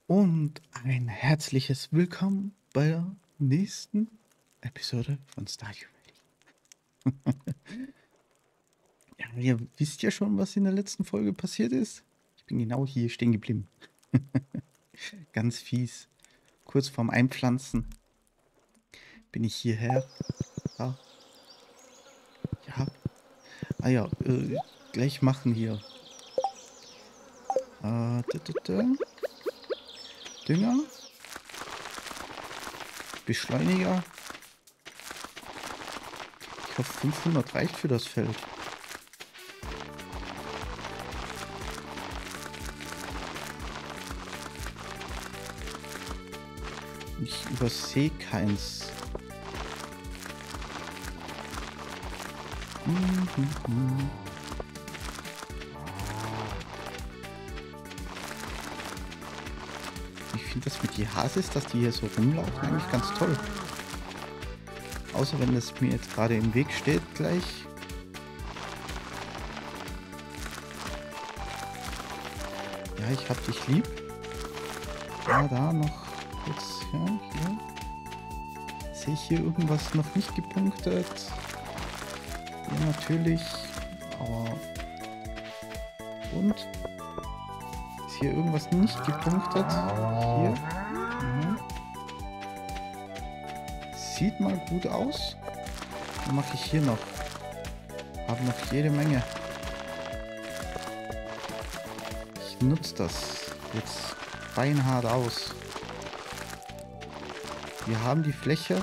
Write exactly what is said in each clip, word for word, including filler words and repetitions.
Und ein herzliches Willkommen bei der nächsten Episode von Stardew Valley. Ja, ihr wisst ja schon, was in der letzten Folge passiert ist. Ich bin genau hier stehen geblieben. Ganz fies. Kurz vorm Einpflanzen bin ich hierher. Ja, ja. Ah ja, äh, gleich machen hier. Äh, da, da, da. Dünger. Beschleuniger. Ich hoffe, fünfhundert reicht für das Feld. Ich übersehe keins. Mhm. Ich finde das mit die Hasis, dass die hier so rumlaufen, eigentlich ganz toll. Außer wenn das mir jetzt gerade im Weg steht gleich. Ja, ich hab dich lieb. Ja, da noch kurz, ja, hier. Sehe ich hier irgendwas noch nicht gepunktet? Ja, natürlich. Aber... Und? Ist hier irgendwas nicht gepunktet? Hier. Mhm. Sieht mal gut aus. Dann mache ich hier noch. Habe noch jede Menge. Ich nutze das jetzt beinhart aus. Wir haben die Fläche.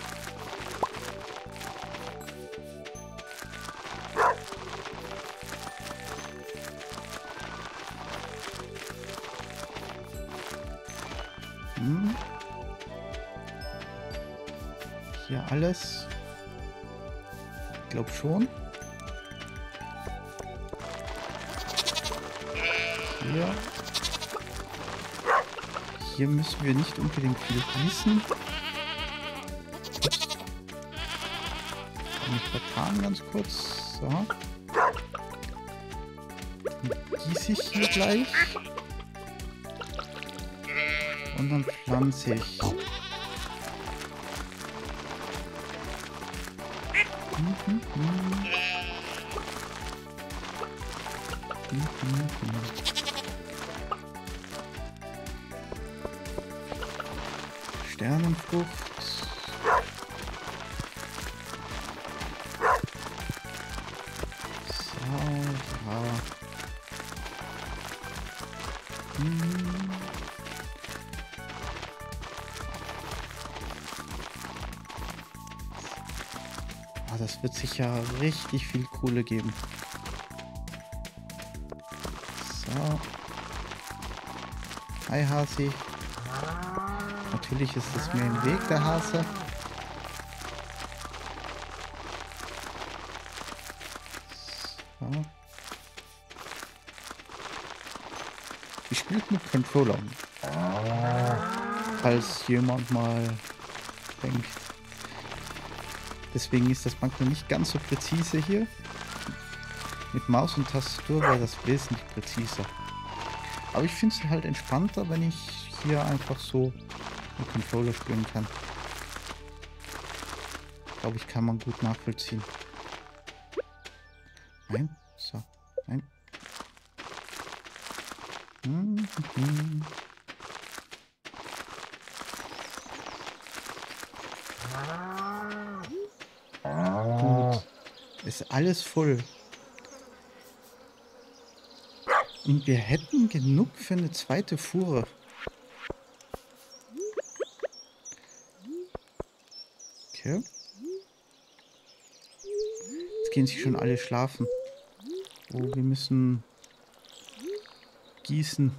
Hm. Hier alles. Ich glaube schon. Hier. Hier müssen wir nicht unbedingt viel gießen. Ich vertan ganz kurz. So. Dann gieße ich hier gleich. Und dann pflanze ich. Mhm, mhm. Mhm, mhm. Sternenfrucht. So, ja. Hm. Ah, das wird sicher richtig viel Kohle geben. So. Hi Hasi. Natürlich ist es mir im Weg, der Hase. So. Ich spiele mit Controller. Falls jemand mal denkt. Deswegen ist das manchmal nicht ganz so präzise hier. Mit Maus und Tastatur wäre das wesentlich präziser. Aber ich finde es halt entspannter, wenn ich hier einfach so mit Controller spielen kann. Glaube ich, kann man gut nachvollziehen. Nein, so, nein. Mhm. Gut. Ist alles voll. Und wir hätten genug für eine zweite Fuhre. Okay. Jetzt gehen sie schon alle schlafen. Oh, wir müssen gießen.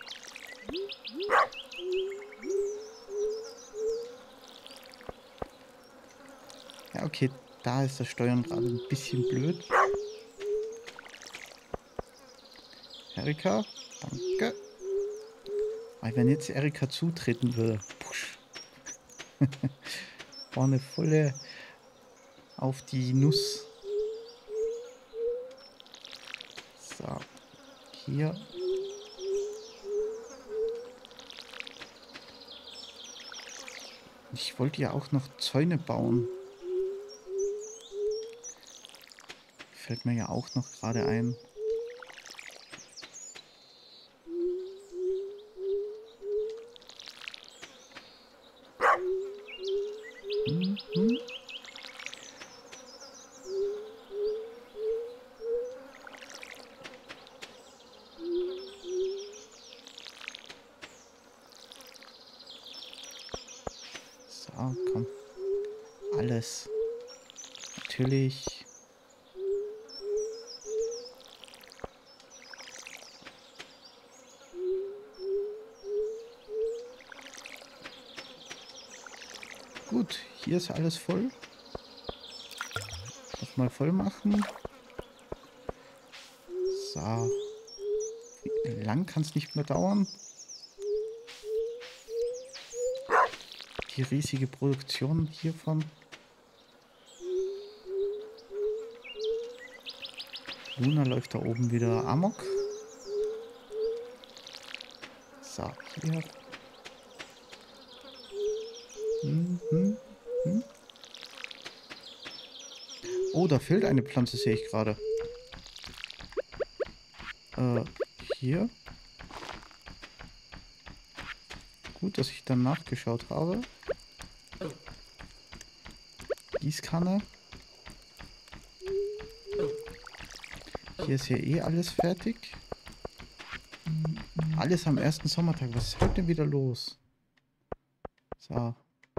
Ja, okay. Da ist das Steuern gerade ein bisschen blöd. Erika, danke. Weil wenn jetzt Erika zutreten würde. Pusch. Vorne volle auf die Nuss. So. Hier. Ich wollte ja auch noch Zäune bauen. Fällt mir ja auch noch gerade ein. Hm, hm. So, komm. Alles. Natürlich. Gut, hier ist alles voll. Nochmal voll machen. So. Wie lang kann es nicht mehr dauern? Die riesige Produktion hiervon. Luna läuft da oben wieder amok. So, hier. Hm, hm, hm. Oh, da fehlt eine Pflanze, sehe ich gerade. Äh, hier. Gut, dass ich dann nachgeschaut habe. Gießkanne. Hier ist ja eh alles fertig. Alles am ersten Sommertag. Was ist heute wieder los? So.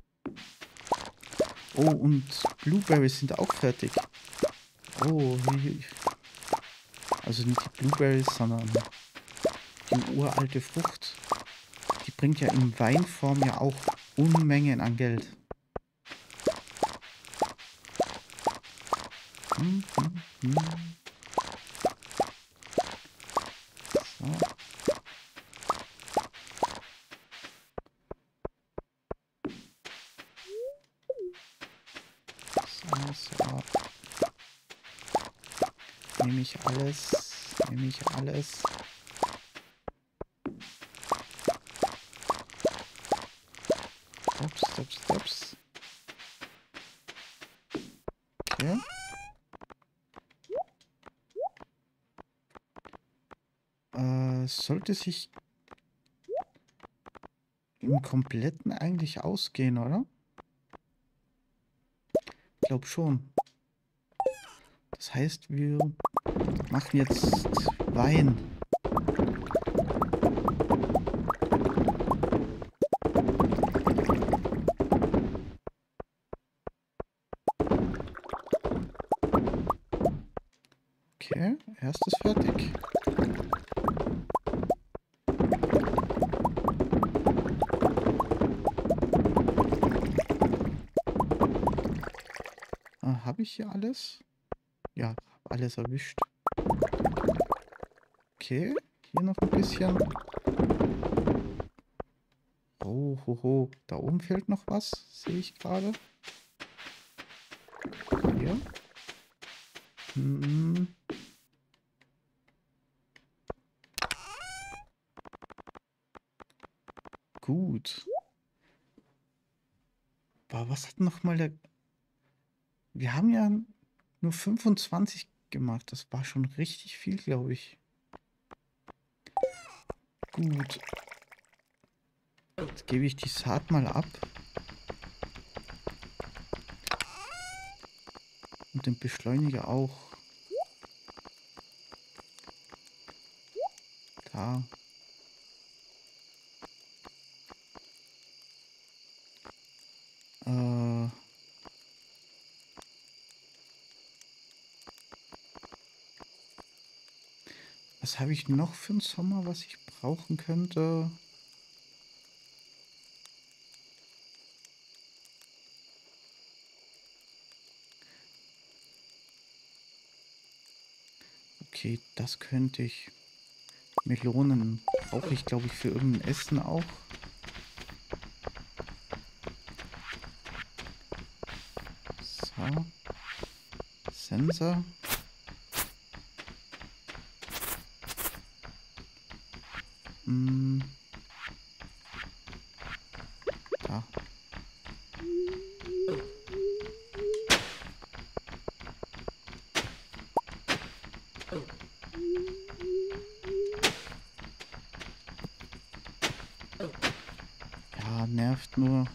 Oh, und Blueberries sind auch fertig. Oh, hier. Also nicht die Blueberries, sondern die uralte Frucht. Die bringt ja in Weinform ja auch Unmengen an Geld. Hm, hm, hm. So. So, so. Nehme ich alles. Nehme ich alles. Stops, stops, stops. Okay. Äh, sollte sich im Kompletten eigentlich ausgehen, oder? Ich glaube schon. Das heißt, wir machen jetzt Wein. Okay, erstes fertig. Ah, habe ich hier alles? Ja, habe alles erwischt. Okay, hier noch ein bisschen. Oh, ho, ho. Da oben fehlt noch was, sehe ich gerade. Hier. Hm. Gut. Boah, was hat noch mal der... Wir haben ja nur fünfundzwanzig gemacht. Das war schon richtig viel, glaube ich. Gut. Jetzt gebe ich die Saat mal ab. Und den Beschleuniger auch. Da. Äh. Was habe ich noch für einen Sommer, was ich brauchen könnte? Okay, das könnte ich. Melonen brauche ich, glaube ich, für irgendein Essen auch. So. Sensor. Hm. Da. Ja, nervt nur.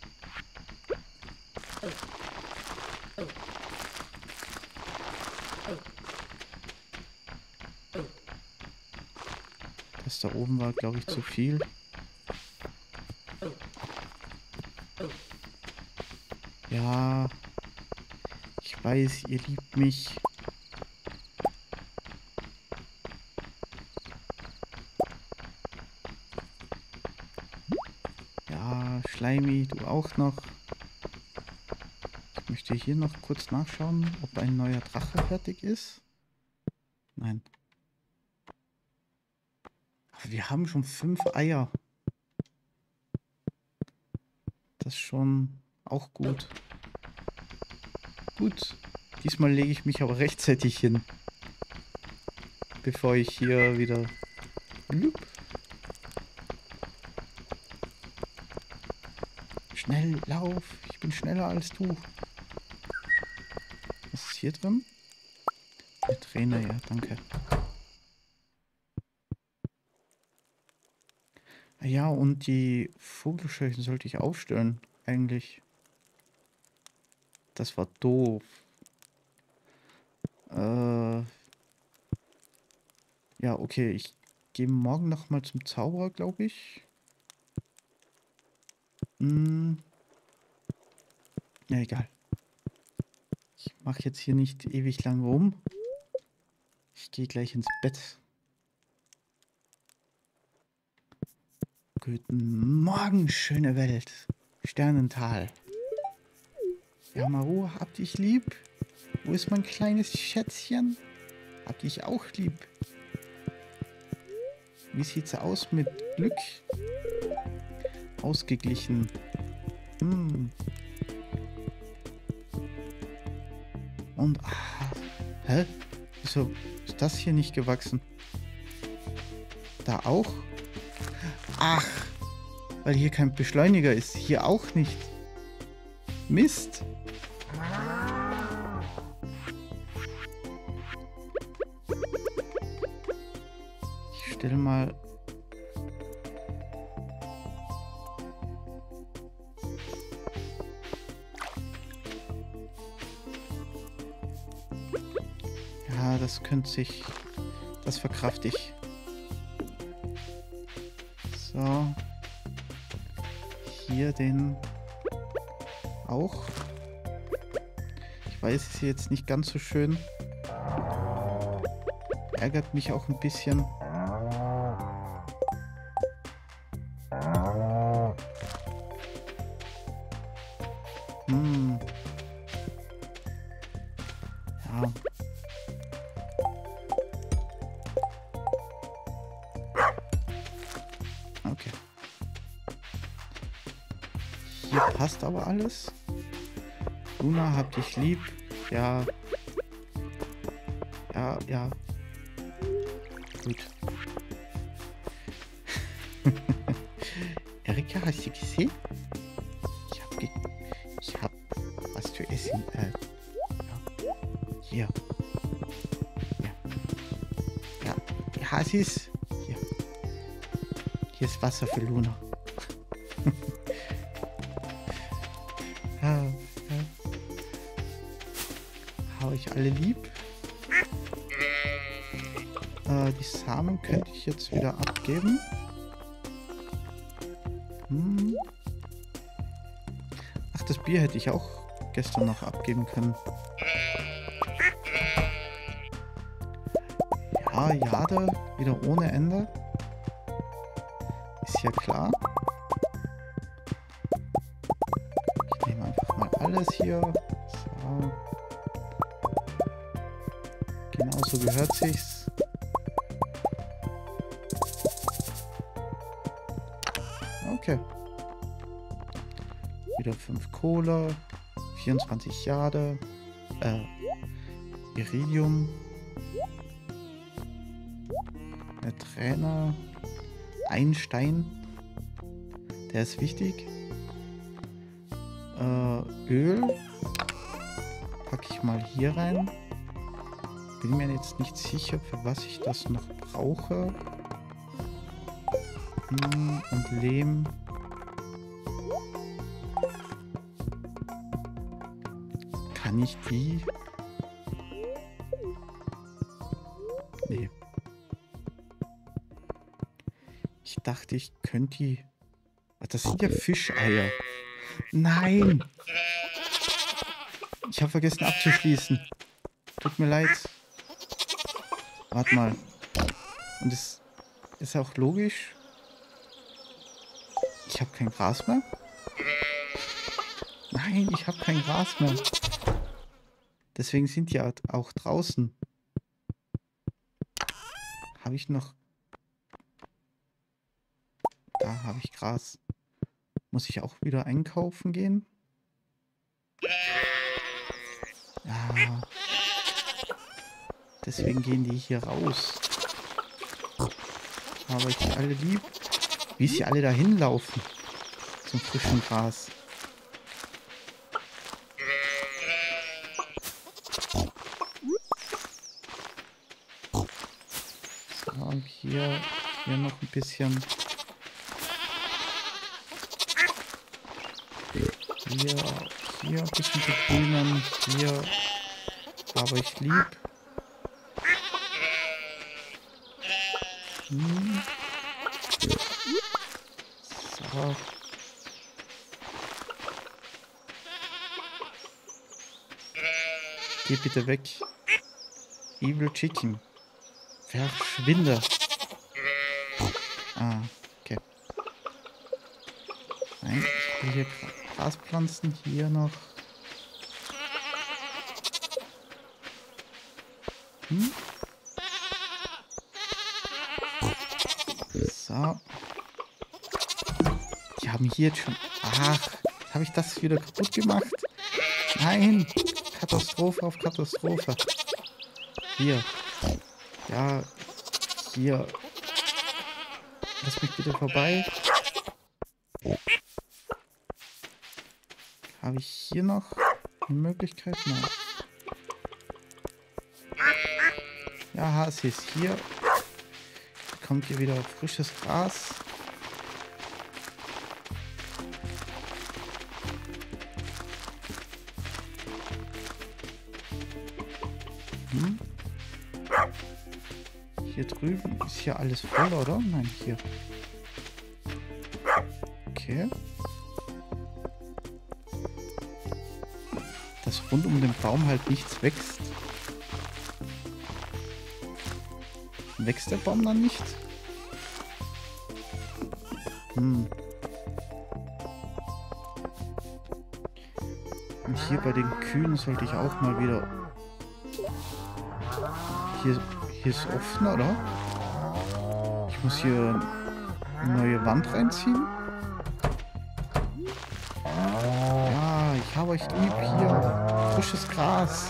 Das da oben war, glaube ich, zu viel. Ja, ich weiß, ihr liebt mich. Ja, Schleimi, du auch noch. Ich möchte hier noch kurz nachschauen, ob ein neuer Drache fertig ist. Nein. Aber wir haben schon fünf Eier. Das ist schon auch gut. Gut. Diesmal lege ich mich aber rechtzeitig hin. Bevor ich hier wieder... Lup. Schnell, lauf. Ich bin schneller als du. Was ist hier drin? Der Trainer, ja, danke. Ja, und die Vogelscheuchen sollte ich aufstellen, eigentlich. Das war doof. Äh... Ja, okay, ich gehe morgen noch mal zum Zauberer, glaube ich. Hm. Ja, egal. Ich mache jetzt hier nicht ewig lang rum. Ich gehe gleich ins Bett. Guten Morgen, schöne Welt. Sternental. Ja, Maru, hab dich lieb. Wo ist mein kleines Schätzchen? Hab dich auch lieb. Wie sieht's aus mit Glück? Ausgeglichen. Hm. Und, ah, hä? Wieso ist das hier nicht gewachsen? Da auch? Ach, weil hier kein Beschleuniger ist. Hier auch nicht. Mist. Ich stelle mal... Ja, das könnte sich... Das verkrafte ich. So. Hier den auch. Ich weiß, es ist jetzt nicht ganz so schön. Ärgert mich auch ein bisschen. Hm. Ja. Okay. Hier passt aber alles. Luna, hab dich lieb. Ja. Ja, ja. Gut. Erika, hast du gesehen? Ich hab ge ich hab was zu essen. Äh, ja. Hier. Ja. Ja. Ja, Hasis. Hier. Hier ist Wasser für Luna. Ja, ja. Hab ich alle lieb. Äh, die Samen könnte ich jetzt wieder abgeben. Hm. Ach, das Bier hätte ich auch gestern noch abgeben können. Ja, Jade, wieder ohne Ende. Ist ja klar. Ich nehme einfach mal alles hier. So. Genau so gehört sich's. Okay. Wieder fünf Kohle, vierundzwanzig Jade, äh, Iridium, eine Träne, ein Stein, der ist wichtig, äh, Öl, packe ich mal hier rein, bin mir jetzt nicht sicher, für was ich das noch brauche. Und Lehm Kann ich die... Nee. Ich dachte, ich könnte die... Ach, das sind ja Fischeier. Nein! Ich habe vergessen abzuschließen. Tut mir leid. Warte mal. Und es ist auch logisch. Ich habe kein Gras mehr. Nein, ich habe kein Gras mehr. Deswegen sind die auch draußen. Habe ich noch... Da habe ich Gras. Muss ich auch wieder einkaufen gehen? Ja. Deswegen gehen die hier raus. Aber ich alle lieb. Wie sie alle dahin laufen. Zum frischen Gras. So, hier, hier noch ein bisschen. Hier, hier ein bisschen begrünen. Hier habe ich lieb. Hm. So. Geh bitte weg. Evil Chicken. Verschwinde. Ah, okay. Nein, ich will hier Graspflanzen. Hier noch. Hm? So. Die haben hier jetzt schon... Ach, habe ich das wieder kaputt gemacht? Nein. Katastrophe auf Katastrophe. Hier. Ja. Hier. Lass mich bitte vorbei. Habe ich hier noch eine Möglichkeit? Nein. Ja, Hase ist hier. Kommt hier wieder frisches Gras. Hm. Hier drüben ist hier alles voll, oder? Nein, hier. Okay. Dass rund um den Baum halt nichts wächst. Wächst der Baum dann nicht? Hm. Und hier bei den Kühen sollte ich auch mal wieder... Hier, hier ist offen, oder? Ich muss hier eine neue Wand reinziehen. Ja, ich habe euch lieb hier. Frisches Gras.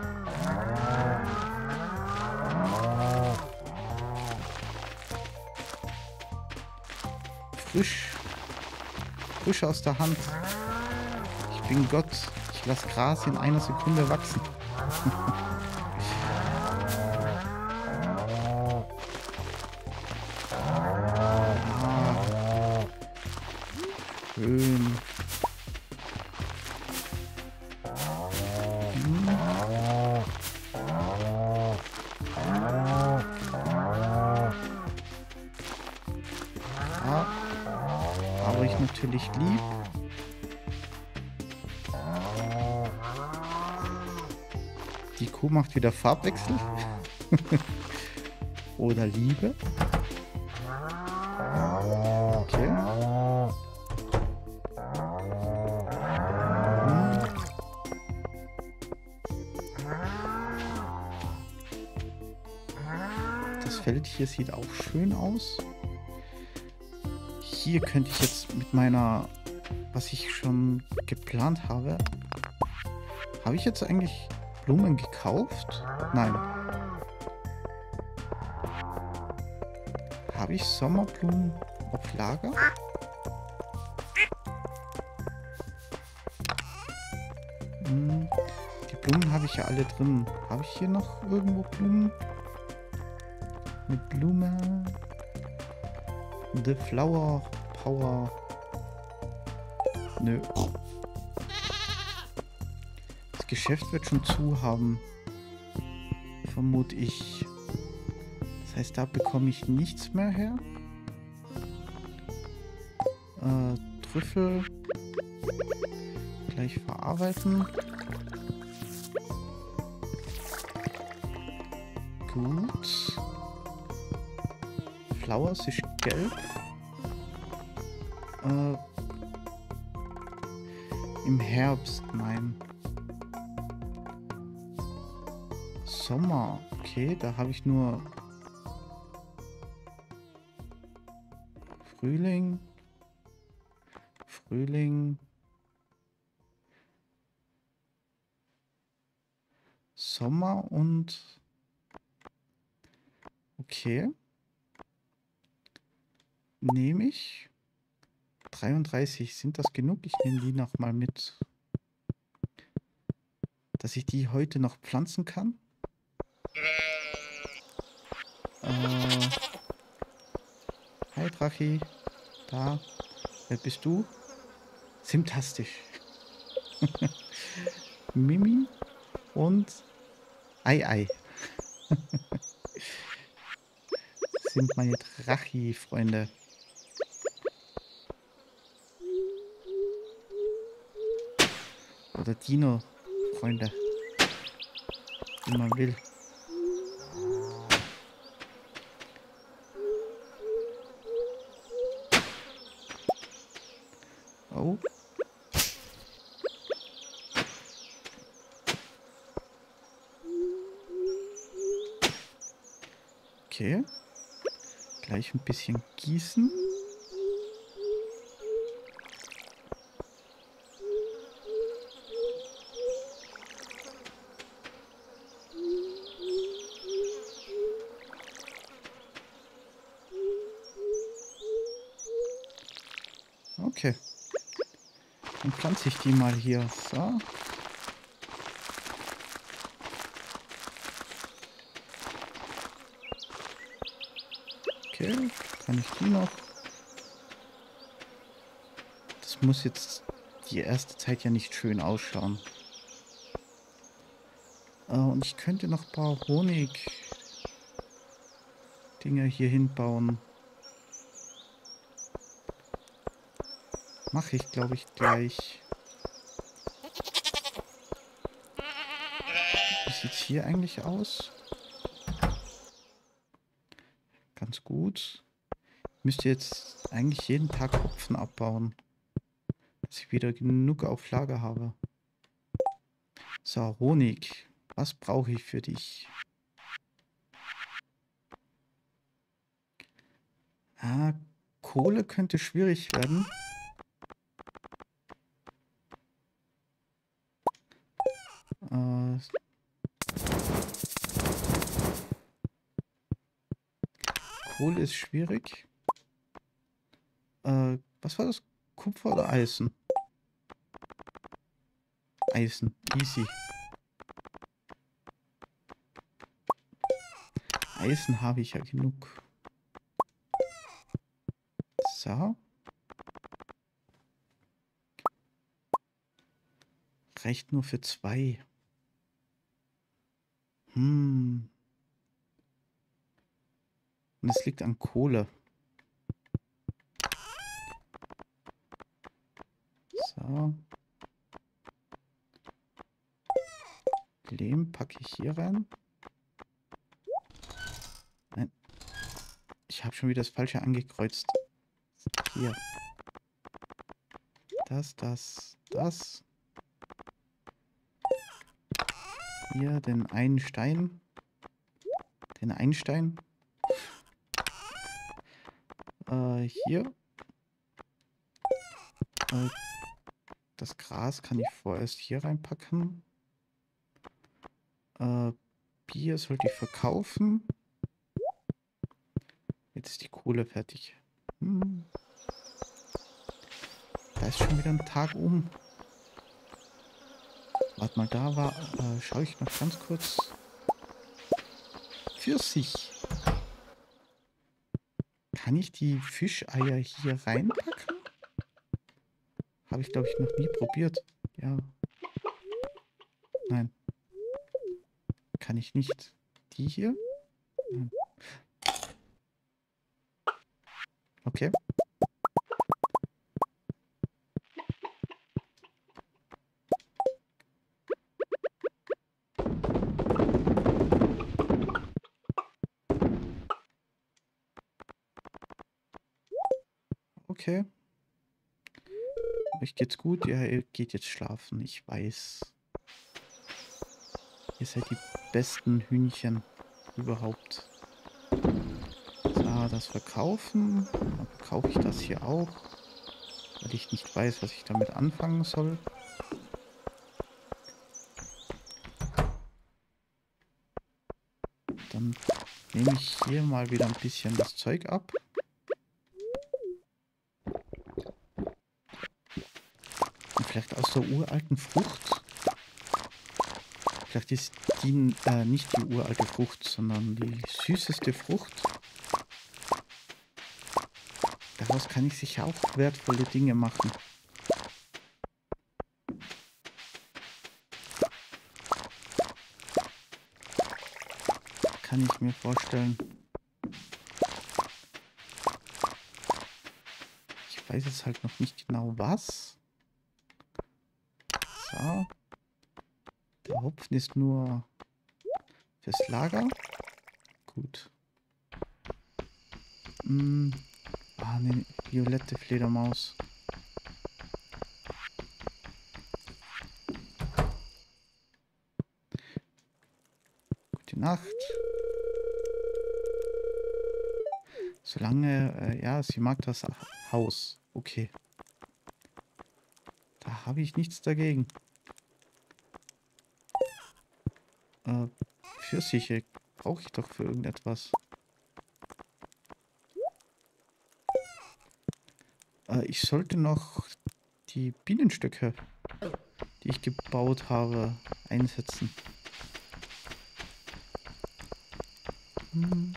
Frisch. Frisch aus der Hand. Ich bin Gott. Ich lasse Gras in einer Sekunde wachsen. Ah. Schön. Hm. Ja. Aber ich natürlich lieb. Die Kuh macht wieder Farbwechsel. Oder Liebe. Okay. Hm. Das Feld hier sieht auch schön aus. Hier könnte ich jetzt mit meiner, was ich schon geplant habe. Habe ich jetzt eigentlich Blumen gekauft? Nein. Habe ich Sommerblumen auf Lager? Hm, die Blumen habe ich ja alle drin. Habe ich hier noch irgendwo Blumen? Eine Blume. The Flower Power. Nö. Es Geschäft wird schon zu haben. Vermute ich. Das heißt, da bekomme ich nichts mehr her. Äh, Trüffel. Gleich verarbeiten. Gut. Flowers ist gelb. Äh, Im Herbst, nein. Sommer, okay, da habe ich nur Frühling, Frühling, Sommer und okay, nehme ich. dreiunddreißig, sind das genug? Ich nehme die noch mal mit, dass ich die heute noch pflanzen kann. Äh, hi Drachi, da, wer bist du? Simtastisch. Mimi und Ei Ei sind meine Drachi-Freunde. Oder Dino-Freunde, wie man will. Oh. Okay. Gleich ein bisschen gießen. Okay. Dann pflanze ich die mal hier. So. Okay, kann ich die noch? Das muss jetzt die erste Zeit ja nicht schön ausschauen. Äh, und ich könnte noch ein paar Honig-Dinger hier hinbauen. Mache ich, glaube ich, gleich. Wie sieht es hier eigentlich aus? Ganz gut. Ich müsste jetzt eigentlich jeden Tag Hopfen abbauen, dass ich wieder genug auf Lager habe. So, Honig. Was brauche ich für dich? Ah, Kohle könnte schwierig werden. Äh, Kohle ist schwierig. Äh, was war das? Kupfer oder Eisen? Eisen. Easy. Eisen habe ich ja genug. So. Reicht nur für zwei. Hm. Und es liegt an Kohle. So. Lehm packe ich hier rein. Nein. Ich habe schon wieder das Falsche angekreuzt. Hier. Das, das, das. Hier den einen Stein. Den einen Stein. Äh, hier. Äh, das Gras kann ich vorerst hier reinpacken. Äh, Bier sollte ich verkaufen. Jetzt ist die Kohle fertig. Hm. Da ist schon wieder ein Tag um. Warte mal, da war... Äh, schaue ich noch ganz kurz. Pfirsich. Kann ich die Fischeier hier reinpacken? Habe ich, glaube ich, noch nie probiert. Ja. Nein. Kann ich nicht. Die hier? Nein. Okay. Okay. Euch geht's gut? Ja, ihr geht jetzt schlafen. Ich weiß. Ihr seid die besten Hühnchen überhaupt. So, das verkaufen. Dann verkaufe ich das hier auch. Weil ich nicht weiß, was ich damit anfangen soll. Dann nehme ich hier mal wieder ein bisschen das Zeug ab. Und vielleicht aus der uralten Frucht. Vielleicht ist die äh, nicht die uralte Frucht, sondern die süßeste Frucht. Daraus kann ich sicher auch wertvolle Dinge machen. Kann ich mir vorstellen. Ich weiß jetzt halt noch nicht genau was. So. Der Hopfen ist nur fürs Lager. Gut. Hm. Ah, eine violette Fledermaus. Gute Nacht. Solange, äh, ja, sie mag das Haus. Okay. Da habe ich nichts dagegen. Äh, Pfirsiche brauche ich doch für irgendetwas. Äh, ich sollte noch die Bienenstöcke, die ich gebaut habe, einsetzen. Hm.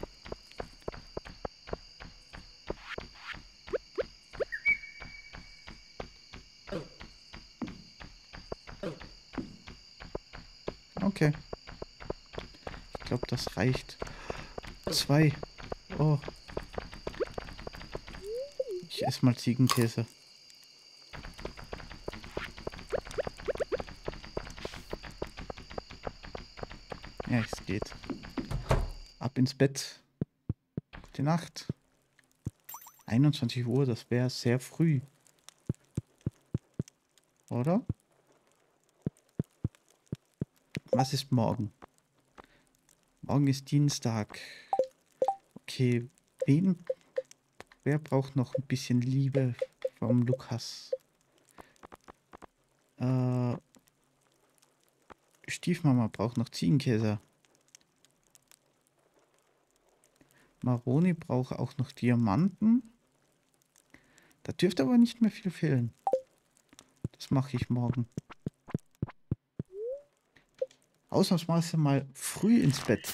Okay. Ich glaube, das reicht. Zwei. Oh. Ich esse mal Ziegenkäse. Ja, es geht. Ab ins Bett. Gute Nacht. einundzwanzig Uhr, das wäre sehr früh. Oder? Was ist morgen? Morgen ist Dienstag. Okay, wen? Wer braucht noch ein bisschen Liebe vom Lukas? Äh, Stiefmama braucht noch Ziegenkäse. Maroni braucht auch noch Diamanten. Da dürfte aber nicht mehr viel fehlen. Das mache ich morgen. Ausnahmsweise mal früh ins Bett.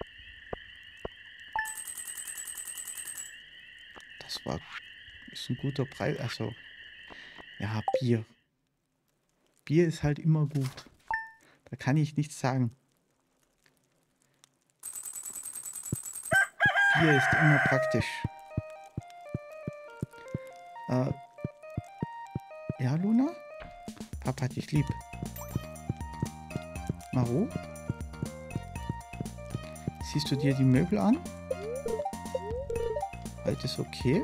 Das war ist ein guter Preis. Also, ja, Bier. Bier ist halt immer gut. Da kann ich nichts sagen. Bier ist immer praktisch. Äh, ja, Luna? Papa hat dich lieb. Maru? Siehst du dir die Möbel an? Heute ist okay.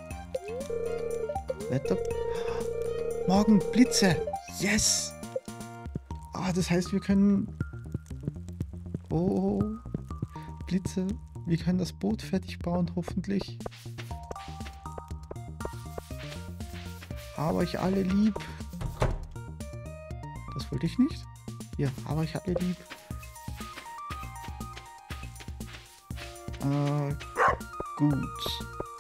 Wetter. Morgen Blitze. Yes! Ah, das heißt, wir können... Oh, Blitze. Wir können das Boot fertig bauen, hoffentlich. Habe euch alle lieb. Das wollte ich nicht. Hier, habe euch alle lieb. Äh, gut.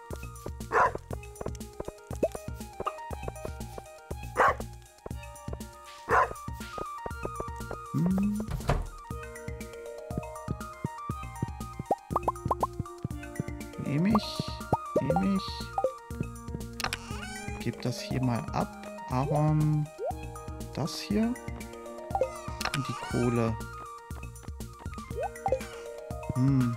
Hm. Nehme ich, nehme ich. Gebe das hier mal ab, aber das hier Und die Kohle. Hm.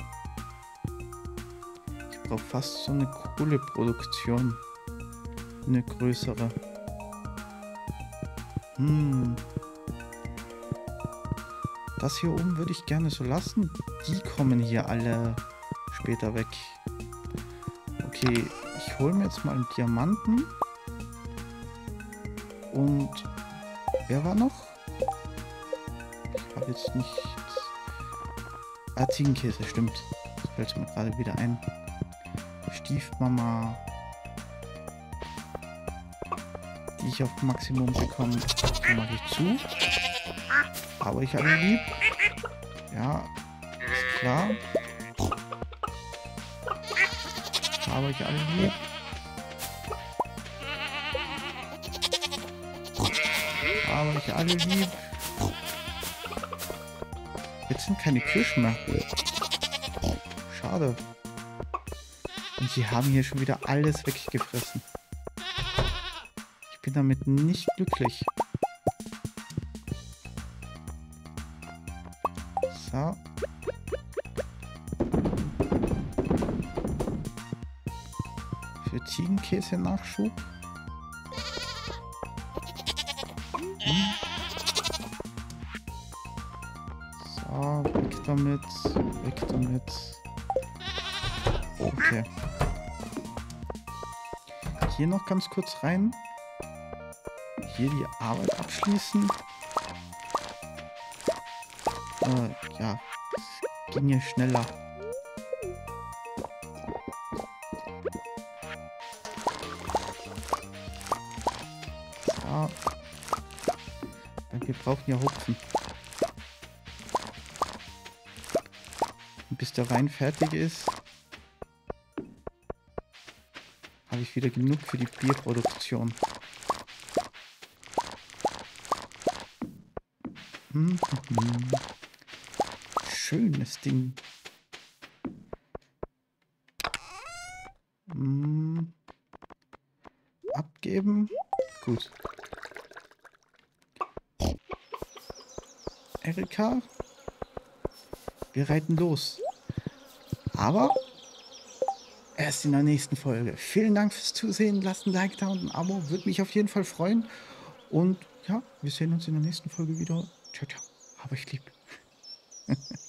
Ich brauche fast so eine Kohleproduktion. Eine größere. Hm. Das hier oben würde ich gerne so lassen. Die kommen hier alle später weg. Okay, ich hole mir jetzt mal einen Diamanten. Und wer war noch? Ich habe jetzt nicht... Ah, Ziegenkäse, stimmt. Das fällt mir gerade wieder ein. Stiefmama. Die ich auf Maximum bekomme. Die mache ich zu. Aber ich alle lieb. Ja, ist klar. Aber ich alle lieb. Aber ich alle lieb. Jetzt sind keine Kirschen mehr. Schade. Und sie haben hier schon wieder alles weggefressen. Ich bin damit nicht glücklich. So. Für Ziegenkäse Nachschub. Hm. So, weg damit. Weg damit. Okay. Hier noch ganz kurz rein. Hier die Arbeit abschließen. Äh, ja, es ging hier schneller. So. Wir brauchen ja Hopfen. Und bis der Wein fertig ist, habe ich wieder genug für die Bierproduktion. Hm, hm, hm. Schönes Ding. Hm. Abgeben. Gut. Erika, wir reiten los. Aber erst in der nächsten Folge. Vielen Dank fürs Zusehen. Lasst ein Like da und ein Abo. Würde mich auf jeden Fall freuen. Und ja, wir sehen uns in der nächsten Folge wieder. Ciao, ciao. Hab euch lieb.